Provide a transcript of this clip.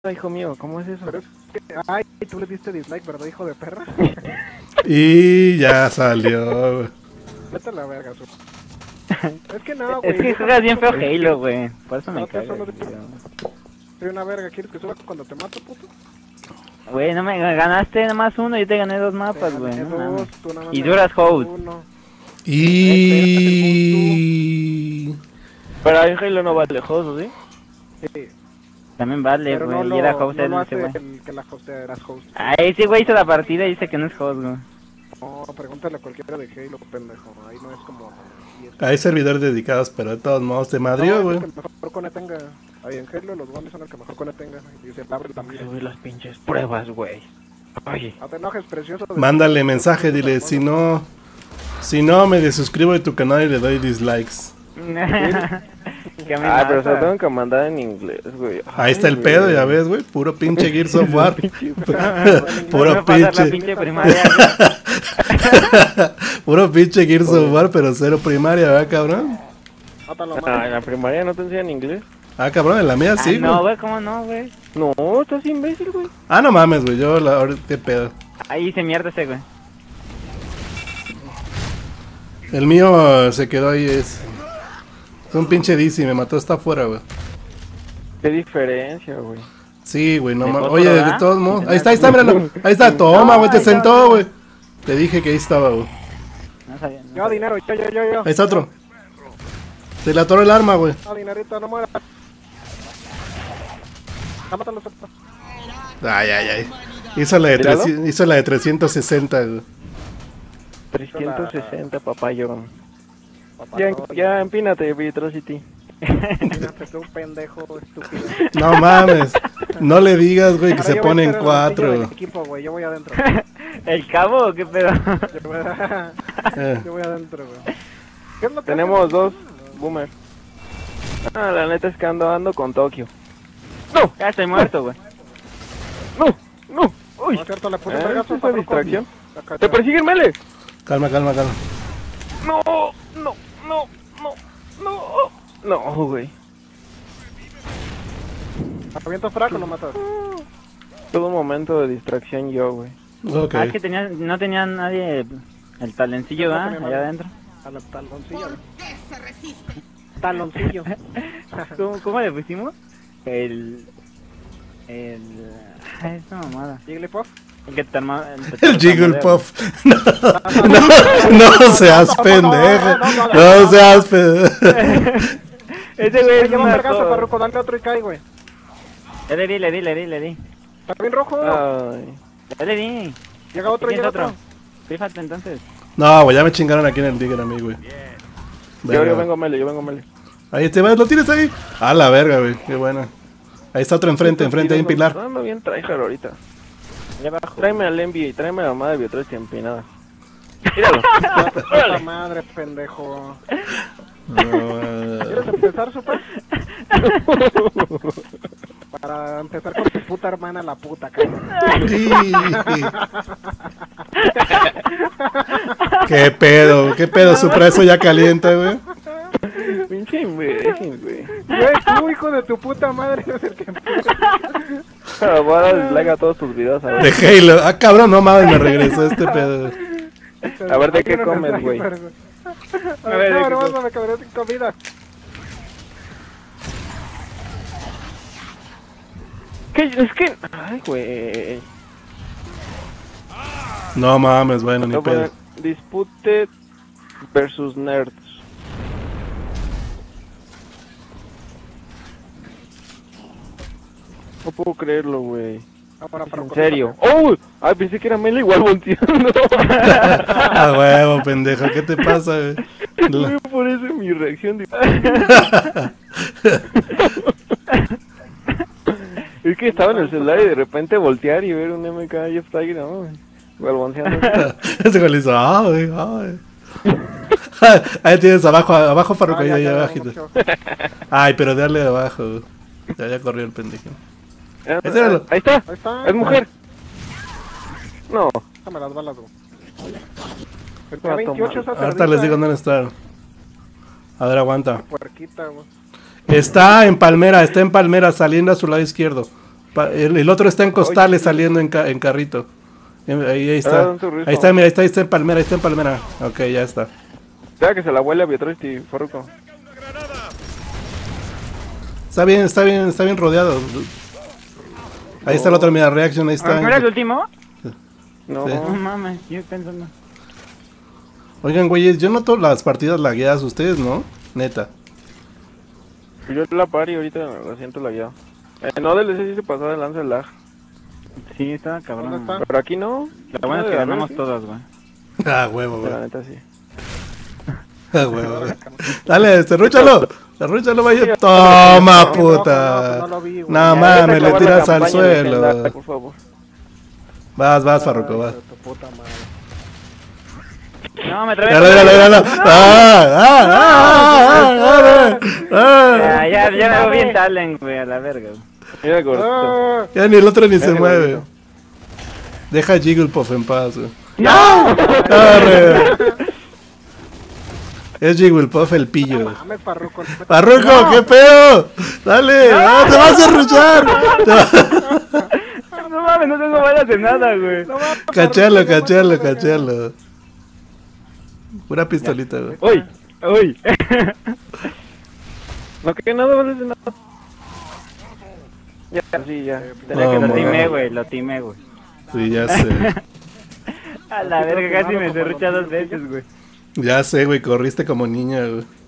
hijo mío, ¿cómo es eso? Pero es que, ay, tú le diste dislike, ¿verdad, hijo de perra? Y ya salió. Vete a la verga, su. Es que no, güey. Es que juegas bien feo Halo, güey. Por eso me No, cago. soy una verga, ¿quieres que suba cuando te mato, puto? Güey, no me ganaste nada más uno, yo te gané 2 mapas, güey. Gané No dos, mames. tú nada más Y me duras ganaste host. uno. Y... Pero ahí Halo no va lejos, ¿sí? Sí, También vale, pero güey. no Y era lo, host no lo ese, hace güey. el que la hostea, eras host. Ay, ese güey hizo la partida y dice que no es host, güey. No, pregúntale a cualquiera de Halo, pendejo. Ahí no es como... Hay servidores dedicados, pero de todos modos te madrió, No, güey. es el que mejor cone tenga. Ahí en Halo los guantes son el que mejor cone tenga. Y se abre también. Subí las pinches pruebas, güey. Oye. No te enojes, precioso. Mándale mensaje, dile, si no me desuscribo de tu canal y le doy dislikes. ¿Qué Ah, pero se lo amenaza? tengo que mandar en inglés, güey. Ahí está el pedo, ya ves, güey. Puro pinche Gears of War. No Puro me pasar la pinche. pinche primaria, güey. Puro pinche Gears of War, pero cero primaria, ¿verdad, cabrón? Mátalo, Ah, mátalo. en la primaria no te enseñan inglés. Ah, cabrón, en la mía sí, No, güey. güey, ¿cómo no, güey? No, estás imbécil, güey. Ah, no mames, güey. Yo, ahorita, qué pedo. Ahí hice mierda ese, güey. El mío se quedó ahí, es un pinche DC, me mató, está afuera, güey. Qué diferencia, güey. Sí, güey, no ¿De mames. fósforo, Oye, de verdad? todos modos. Ahí está, míralo. Ahí está, toma, güey, te Ay, sentó, güey. Te dije que ahí estaba, güey. No sabía. Yo, dinero, yo. Ahí está otro. Se le atoró el arma, güey. No, dinerito, no mueras. Ah, mátalo, suelta. Ay. Hizo la de, ¿Míralo? hizo la de 360, güey. 360, papayo. Papá, Ya, no, ya empínate, Vitrocity. imagínate tú, pendejo estúpido. No mames. No le digas, güey, que Ahora se yo voy a ponen estar en el banquillo del 4. equipo, güey, yo voy adentro. ¿El cabo o qué pedo? Yo voy, yo voy adentro, güey. ¿Qué es lo que Tenemos hacen? dos boomer. Ah, la neta es que ando con Tokio. Ya estoy muerto, güey. No, no. Uy. No es cierto, le puse ¿Eh? un vergazo a ¿Esa Farruko. distracción? Acá, ¡Te persigue el mele! Calma. No, no, güey. Aviento fraco, lo matas. Todo un momento de distracción yo, güey. Ok. Ah, es que no tenía nadie el talencillo, No ¿verdad? tenía Allá nadie. adentro. Al taloncillo. Taloncillo. ¿Cómo le pusimos? Esa mamada. Jigglypuff. El que te arma... El Jigglypuff. No seas pendejo. No seas pendejo. Ese güey es Lleva un una vergazo, cosa. Farruko, dale otro y cae, güey. Ya le di. Está bien rojo. Ay. Ya le di. Llega otro, ¿Tienes llega otro? otro. Fíjate entonces. No, güey, ya me chingaron aquí en el Digger a mí, güey. Yo Verga. vengo mele. Ahí te vas, lo tienes ahí. A la verga, güey, qué buena. Ahí está otro enfrente, hay un pilar. Ando bien tryhard ahorita. Allá abajo. Tráeme al Envy y tráeme a la mamá de Biotrosti empinada. Míralo. Puta madre, pendejo. ¿Quieres empezar, super? Para empezar con tu puta hermana, la puta, cabrón. Qué pedo, su preso ya calienta, güey. Pinche imbécil, güey. Güey, tú, hijo de tu puta madre, es el que empieza. Voy a dar dislike a todos tus videos, a ver. De Halo. Ah, cabrón, no mames, me regresó este pedo. A ver, ¿de qué Aquí no comes, nos güey? da, A ver, ver, ¿de no, qué nomás comes? no me cabré sin comida. ¿Qué? Es que... Ay, güey. No mames, bueno, ni Voy a poner pedo. Disputed versus Nerds. No puedo creerlo, güey. Ahora, En serio. ¡Oh! Ay, pensé que era Mele igual volteando. A huevo, pendejo, ¿qué te pasa, güey? Güey, por eso mi reacción de... Es que estaba en el celular y de repente voltear y ver un MK Jeff Tiger, no, balbonceando. Ese güey le hizo, ay. Ahí tienes abajo Farruko, ahí abajito. Ay, pero dale abajo, güey. Ya corrió el pendejo. Ese era lo- Ahí está, Ahí está. es mujer. No, Déjame las balas, güey. El Va a K28 esa Ahorita les digo dónde está. A ver, aguanta. Puerquita, güey. Está en palmera, saliendo a su lado izquierdo. El otro está en costales saliendo en carrito. Ahí está. ¿Dónde Ahí está, mira, ahí está en palmera, ahí está en palmera. Ok, ya está. Espera que se la huele a Pietrosti, Farruko. Está bien rodeado. Ahí está el otro, mira, reaction, ahí está. ¿No era el último? No. Sí. No mames, yo pensando. Oigan, güeyes, yo noto las partidas lagueadas ustedes, ¿no? Neta. Yo la pari ahorita la siento lagueado. No, DLC sí se pasó de lanza el lag. Sí, estaba cabrón. ¿Dónde está? Pero aquí no. Lo bueno es que ganamos todas, güey. Ah, huevo, güey. La neta sí. Ah, huevo, güey. Dale, cerrúchalo, vaya. Toma, puta. No lo vi, güey. No Ya, mames, vete a le acabar la tiras al campaña suelo. legendaria, por favor. Vas, Farruko, vas. Tu puta madre. No, me trae. Míralo. Ya me veo bien talent, güey, a la verga, güey. Mira, gordito. Ya ni el otro ni se Ese mueve. gordito. Deja a Jigglypuff en paz, güey. ¡No! Arre. Es Jigglypuff el pillo. güey. Mames, Farruko. Farruko, ¿qué pedo? Dale, te vas a ruchar. No mames, no tengo balas de nada, güey. Cachalo. Pura pistolita, güey. ¡Uy! No, que nada, vale de nada. Ya, sí, ya. Tenía No, que Lo timé, man. güey. Sí, ya sé. A la verga, casi me cerrucha 2 veces, güey. Ya sé, güey, corriste como niña, güey.